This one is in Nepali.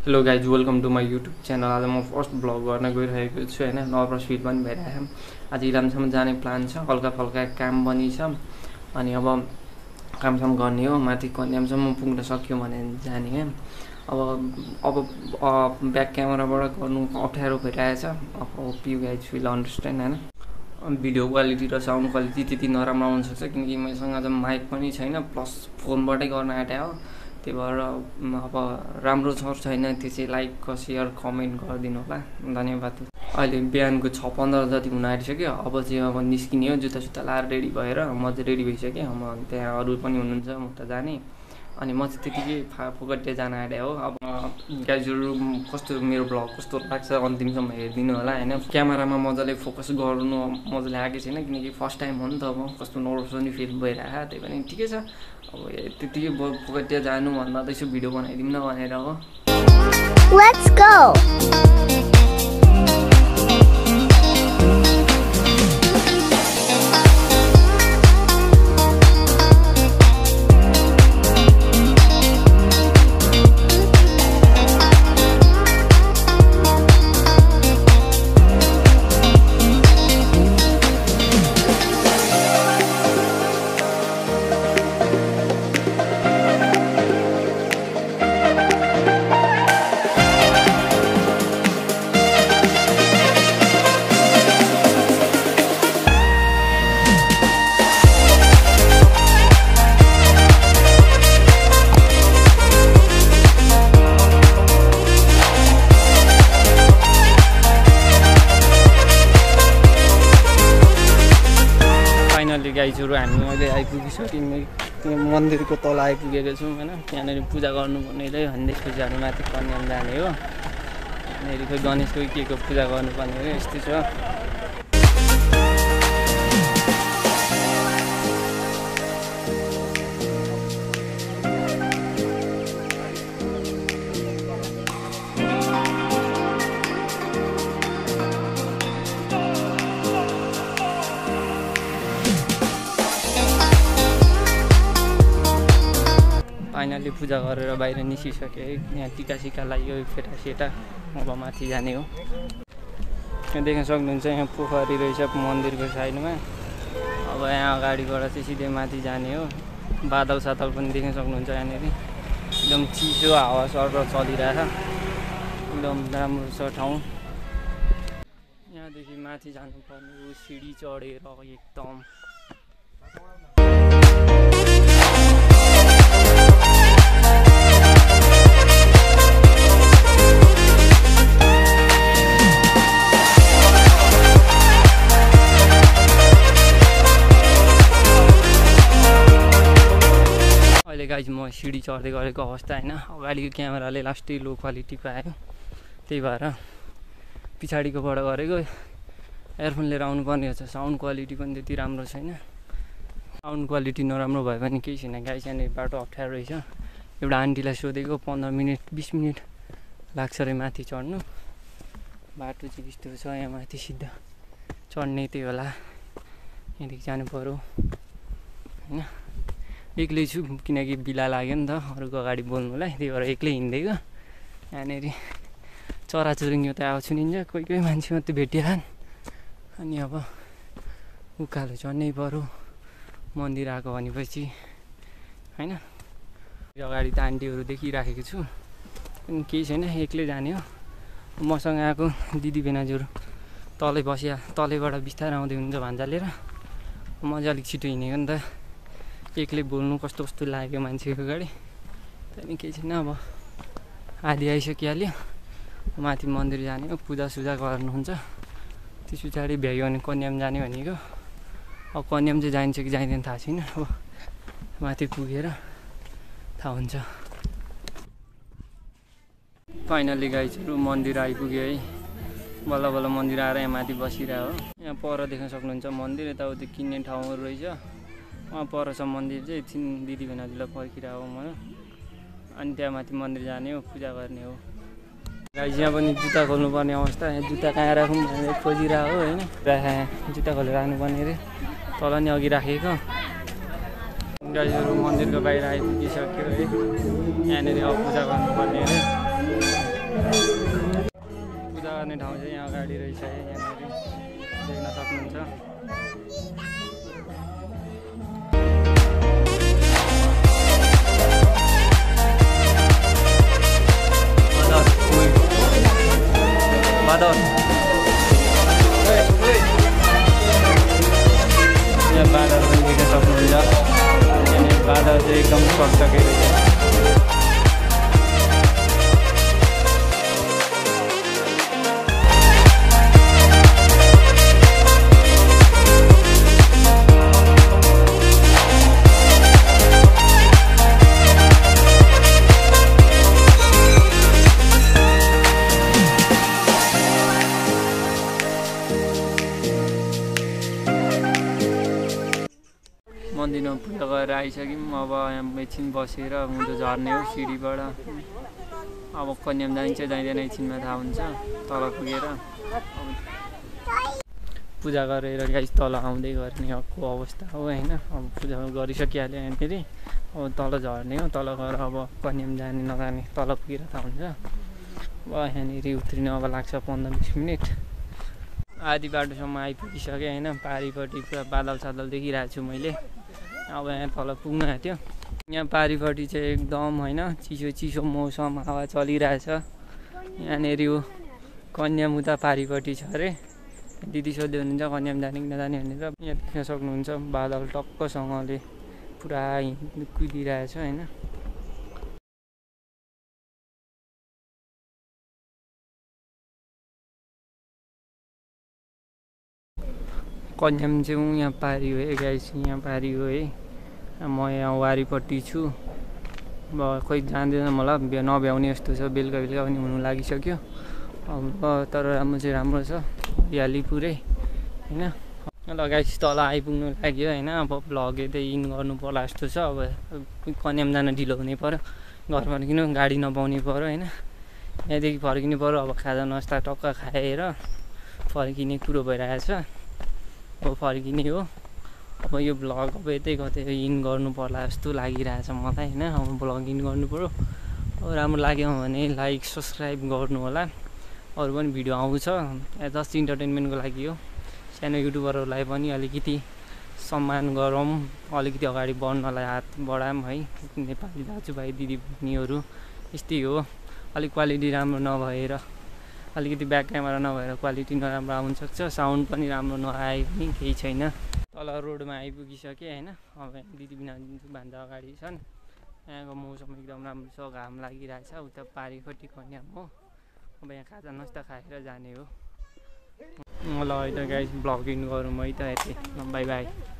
Hello guys welcome to my YouTube channel. आज म फर्स्ट ब्लग गर्न गइरहेको छु होइन। नर्भस फिल पनि भइरहेको छ। आज इलामसम्म जाने प्लान छ। हल्का फल्का काम पनि छ अनि अब कामसम्म गर्ने हो। माथि कन्यामसम्म पुग्न सक्यो भने जाने है। अब ब्याक क्यामेराबाट गर्नु अप्ठ्यारो भइरहेछ। अब hope you guys will understand होइन। भिडियो क्वालिटी र साउन्ड क्वालिटी त्यति नराम्रो आउनसक्छ किनकि मसँग आज माइक पनि छैन, प्लस फोनबाटै गर्न आँट्यो हो। त्यही भएर अब राम्रो छ छैन त्यो चाहिँ लाइक सेयर कमेन्ट गरिदिनु होला, धन्यवाद। अहिले बिहानको 6:15 जति हुन आँटिसक्यो। अब चाहिँ अब निस्किने हो, जुत्ता लाएर रेडी भएर म चाहिँ रेडी भइसकेँ। म त्यहाँ अरू पनि हुनुहुन्छ, म त जाने। अनि म चाहिँ त्यतिकै फोकटे जान आँट्यो हो। अब गाइजहरू कस्तो मेरो ब्लग कस्तो लाग्छ अन्तिमसम्म हेरिदिनु होला होइन। क्यामेरामा मजाले फोकस गर्नु मजाले आएको छैन किनकि फर्स्ट टाइम हो नि त। अब कस्तो नर्भस पनि फिल भइरहेको, त्यही पनि ठिकै छ। अब त्यतिकै फोकटे जानु भन्दा त यसो भिडियो बनाइदिउँ न भनेर हो। Let's go! गाइजहरू हामी अहिले आइपुगिसक्यौँ। मन्दिरको तल आइपुगेको छौँ होइन। त्यहाँनिर पूजा गर्नुपर्नेले अनि त्यसपछि हामी माथि कन्याम जाने हो। यहाँनिर खोइ गणेशको के को पूजा गर्नुपर्ने हो, यस्तै छ। फाइनली पूजा गरेर बाहिर निस्किसक्यो है। यहाँ टिका सिका लाग्यो, फेटा सेटा। अब माथि जाने हो। यहाँ देख्न सक्नुहुन्छ यहाँ पोखरी रहेछ मन्दिरको साइडमा। अब यहाँ अगाडिबाट चाहिँ सिधै माथि जाने हो। बादल सादल पनि देख्न सक्नुहुन्छ यहाँनिर। एकदम चिसो हावा सर्र चलिरहेछ, एकदम राम्रो छ ठाउँ। यहाँदेखि माथि जानुपर्ने हो सिडी चढेर एकदम। अहिले गाइज म सिडी चढ्दै गरेको अवस्था होइन। अगाडिको क्यामेराले लास्टै लो क्वालिटी पायो, त्यही भएर पछाडिकोबाट गरेको। एयरफोन लिएर आउनुपर्ने हुन्छ। साउन्ड क्वालिटी पनि त्यति राम्रो छैन। साउन्ड क्वालिटी नराम्रो भए पनि केही छैन गाइज। यहाँनिर बाटो अप्ठ्यारो रहेछ। एउटा आन्टीलाई सोधेको 15 मिनट 20 मिनट लाग्छ अरे माथि चढ्नु। बाटो चाहिँ यस्तो छ, यहाँ माथि सिधा चढ्ने, त्यही होला यहाँदेखि जानु पऱ्यो होइन। एक्लै छु किनकि बिला लाग्यो नि त अरूको अगाडि बोल्नुलाई, त्यही भएर एक्लै हिँड्दैको। यहाँनिर चराचुरुङ्गी त आउँछु नि, कोही कोही मान्छे मात्रै भेटिहाल्छ। अनि अब उकालो चढ्नै पऱ्यो मन्दिर आएको भनेपछि होइन। अगाडि त आन्टीहरू देखिराखेको छु, अनि केही छैन, एक्लै जाने हो। मसँग आएको दिदी बेनाजुहरू तलै तलैबाट बिस्तारै आउँदै हुन्छ भान्जा लिएर। म चाहिँ अलिक छिटो हिँडेको नि त। एक्लै बोल्नु कस्तो कस्तो लाग्यो मान्छेको अगाडि, त्यहाँदेखि केही छैन। अब आधी आइसकिहाल्यो। माथि मन्दिर जाने हो, पूजासुजा गर्नुहुन्छ। त्यस पछाडि भ्यायो भने कन्याम जाने भनेको। अब कन्याम चाहिँ जाइन्छ कि जाइँदैन थाहा छैन। अब माथि पुगेर थाहा हुन्छ। फाइनली गाइजहरू मन्दिर आइपुग्यो है। बल्ल बल्ल मन्दिर आएर यहाँ माथि बसिरहेको हो। यहाँ पर देख्न सक्नुहुन्छ मन्दिर, यताउति किन्ने ठाउँहरू रहेछ। वहाँ पर छ मन्दिर चाहिँ, एकछिन दिदी बेनाजुलाई पर्खिरहेको हो म। अनि त्यहाँ माथि मन्दिर जाने हो, पूजा गर्ने हो। गाइज यहाँ पनि जुत्ता खोल्नुपर्ने अवस्था। यहाँ जुत्ता कहाँ राखौँ भनेर खोजिरहेको होइन। जुत्ता खोलेर राख्नुपर्ने अरे, तल नि अघि राखेको। गाईहरु मन्दिरको बाहिर आइपुगिसक्यो है। यहाँनिर अब पूजा गर्नुपर्ने अरे। पर्ने ठाउँ चाहिँ यहाँ अगाडि रहेछ है, यहाँनिर देख्न सक्नुहुन्छ। बादल यहाँ बादल पनि देख्न सक्नुहुन्छ। यहाँनिर बादल चाहिँ एकदम चकचके रहेछ। मन्दिरमा पूजा गरेर आइसक्यौँ। अब यहाँ एकछिन बसेर उँधो झर्ने हो सिडीबाट। अब कन्याम जान्छ जाँदैन एकछिनमा थाहा हुन्छ तल पुगेर। पूजा गरेर गाइस तल आउँदै गर्ने हकको अवस्था हो होइन। अब पूजा गरिसकिहाल्यो यहाँनिर। अब तल झर्ने हो, तल गएर अब कन्याम जाने नजाने तल पुगेर थाहा हुन्छ। अब यहाँनिर उत्रिन अब लाग्छ 15-20 मिनट। आधी बाटोसम्म आइपुगिसकेँ होइन। पारिपट्टि पुरा बादल सादल देखिरहेको छु मैले। अब यहाँ तल पुग्न आँट्यो। यहाँ पारिपट्टि चाहिँ एकदम होइन चिसो चिसो मौसम, हावा चलिरहेछ। यहाँनिर यो कन्याम उता पारिपट्टि छ अरे। दिदी सोध्दै हुनुहुन्छ कन्याम जाने कि नजाने भनेर। यहाँ देख्न सक्नुहुन्छ बादल टक्कसँगले पुरा कुदिरहेछ होइन। कन्याम चाहिँ यहाँ पारि हो है गाइस, यहाँ पारि हो है। म यहाँ वारीपट्टि छु। अब खोइ जान्दैन मलाई, नभ्याउने जस्तो छ। बेलुका बेलुका पनि हुनु लागिसक्यो। अब तर राम्रो चाहिँ राम्रो छ, हरियाली पुरै होइन। ल गाइस तल आइपुग्नु लाग्यो होइन। अब भ्लग यतै इन गर्नु पर्ला जस्तो छ। अब कन्याम जान ढिलो हुने पऱ्यो, घर फर्किनु गाडी नपाउने पऱ्यो होइन। यहाँदेखि फर्किनु पऱ्यो। अब खाजा नास्ता टक्क खाएर फर्किने कुरो भइरहेछ। अब फर्किने हो। अब यो भ्लग अब यतै कतै इन गर्नु पर्ला जस्तो लागिरहेछ मलाई होइन। अब भ्लग इन गर्नु पऱ्यो। अब राम्रो लाग्यो भने लाइक सब्सक्राइब गर्नु होला। अरू पनि भिडियो आउँछ, जस्ट इन्टरटेनमेन्टको लागि हो। सानो युट्युबरहरूलाई पनि अलिकति सम्मान गरौँ, अलिकति अगाडि बढ्नलाई हात बढाऊँ है। नेपाली दाजुभाइ दिदीबहिनीहरू यस्तै हो। अलिक क्वालिटी राम्रो नभएर, अलिकति ब्याक क्यामेरा नभएर क्वालिटी नराम्रो आउनसक्छ। साउन्ड पनि राम्रो नआए पनि केही छैन। तल रोडमा आइपुगिसकेँ होइन। अब दिदी भान्जा अगाडि छन्। यहाँको मौसम एकदम राम्रो छ, घाम लागिरहेछ। उता पारिपट्टि कन्याम हो। अब यहाँ खाजा नास्ता खाएर जाने हो। ल है त गाइस भ्लग इन गरौँ है त यतै। Bye by.